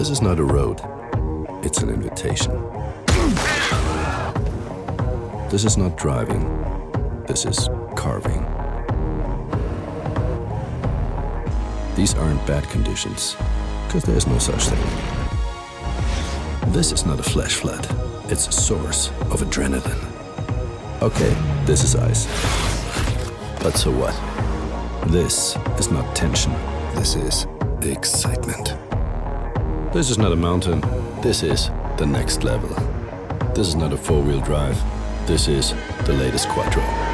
This is not a road, it's an invitation. This is not driving, this is carving. These aren't bad conditions, because there's no such thing. This is not a flash flood, it's a source of adrenaline. Okay, this is ice. But so what? This is not tension, this is excitement. This is not a mountain, this is the next level. This is not a four-wheel drive, this is the latest quattro.